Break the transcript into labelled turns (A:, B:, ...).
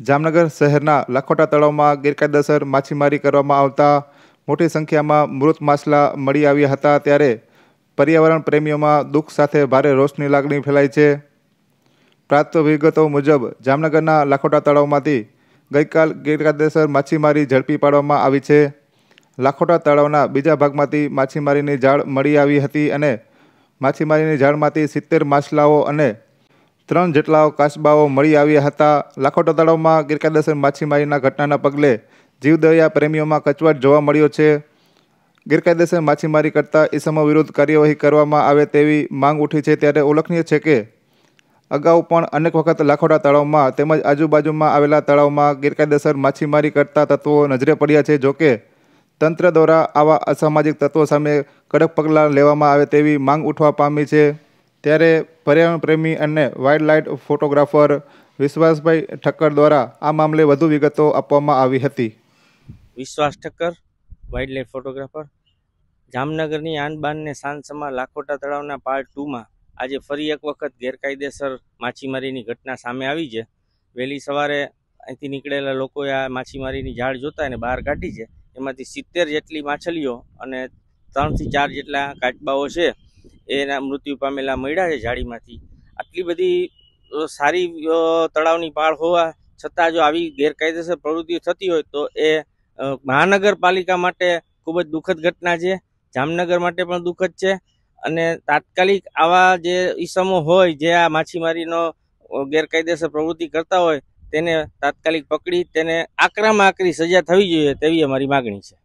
A: જામનગર શહેરના લાખોટા તળાવમાં ગેરકાયદેસર માછીમારી કરવામાં આવતા મોટી સંખ્યામાં મૃત માછલા મળી આવ્યા હતા, ત્યારે પર્યાવરણ પ્રેમીઓમાં દુઃખ સાથે ભારે રોષની લાગણી ફેલાઈ છે। પ્રાપ્ત વિગતો મુજબ જામનગરના લાખોટા તળાવમાંથી ગઈકાલ ગેરકાયદેસર માછીમારી ઝડપી પાડવામાં આવી છે। લાખોટા તળાવના બીજા ભાગમાંથી માછીમારીની જાળ મળી આવી હતી અને માછીમારીની જાળમાંથી 70 માછલાઓ અને 3 જેટલા કાચબાઓ મળી આવ્યા હતા। લાખોટા તળાવમાં ગેરકાયદેસર માછીમારીના ઘટનાના પગલે જીવદયા પ્રેમીઓમાં કચવાટ જોવા મળ્યો છે। ગેરકાયદેસર માછીમારી કરતા ઇસમો વિરુદ્ધ કાર્યવાહી કરવામાં આવે તેવી માંગ ઉઠી છે। ત્યારે ઉલ્લેખનીય છે કે અગાઉ પણ અનેક વખત લાખોટા તળાવમાં તેમજ આજુબાજુમાં આવેલા તળાવમાં ગેરકાયદેસર માછીમારી કરતા તત્વો નજરે પડ્યા છે। જોકે તંત્ર દ્વારા આવા અસામાજિક તત્વો સામે કડક પગલાં લેવામાં આવે તેવી માંગ ઉઠવા પામી છે। ત્યારે પર્યાવરણ પ્રેમી અને વાઇલ્ડ લાઇફ ફોટોગ્રાફર વિશ્વાસભાઈ ઠક્કર દ્વારા આ મામલે વધુ વિગતો આપવામાં આવી હતી।
B: વિશ્વાસ ઠક્કર, વાઇલ્ડ લાઇફ ફોટોગ્રાફર। જામનગરની આનબાન ને શાનસમાં લાખોટા તળાવના પાર્ટ 2માં આજે ફરી એક વખત ગેરકાયદેસર માછીમારીની ઘટના સામે આવી છે। વહેલી સવારે અહીંથી નીકળેલા લોકોએ આ માછીમારીની જાળ જોતા અને બહાર કાઢી છે। એમાંથી 70 જેટલી માછલીઓ અને 3 થી 4 જેટલા કાચબાઓ છે એના મૃત્યુ પામેલા મળ્યા છે જાળીમાંથી। આટલી બધી સારી તળાવની પાળ હોવા છતાં જો આવી ગેરકાયદેસર પ્રવૃત્તિઓ થતી હોય તો એ મહાનગરપાલિકા માટે ખૂબ જ દુઃખદ ઘટના છે, જામનગર માટે પણ દુઃખદ છે। અને તાત્કાલિક આવા જે ઈસમો હોય જે આ માછીમારીનો ગેરકાયદેસર પ્રવૃત્તિ કરતા હોય તેને તાત્કાલિક પકડી તેને આકરામાં આકરી સજા થવી જોઈએ તેવી અમારી માગણી છે।